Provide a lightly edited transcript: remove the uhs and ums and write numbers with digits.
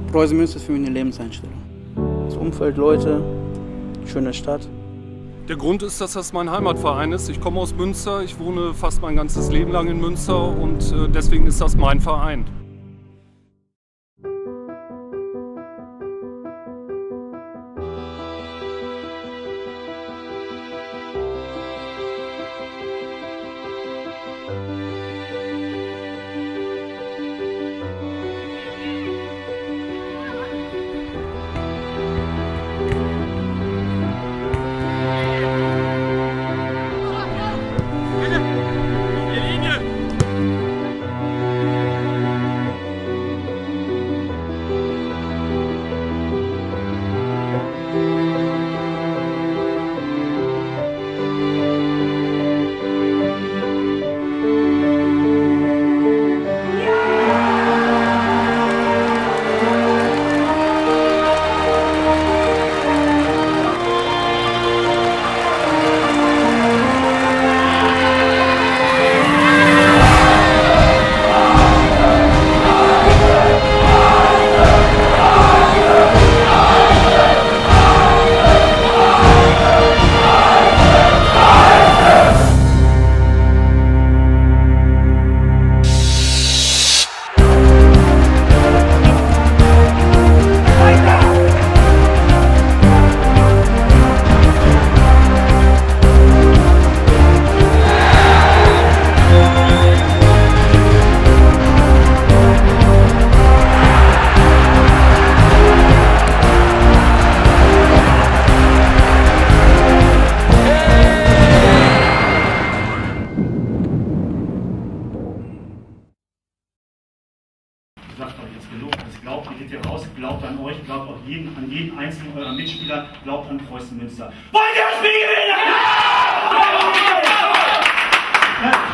Preußen Münster ist für mich eine Lebenseinstellung. Das Umfeld, Leute, schöne Stadt. Der Grund ist, dass das mein Heimatverein ist. Ich komme aus Münster, ich wohne fast mein ganzes Leben lang in Münster und deswegen ist das mein Verein. Sagt euch jetzt genug, das glaubt, ihr geht hier raus, glaubt an euch, glaubt auch an jeden einzelnen eurer Mitspieler, glaubt an Preußen Münster. Wollt ihr das Spiel gewinnen? Ja!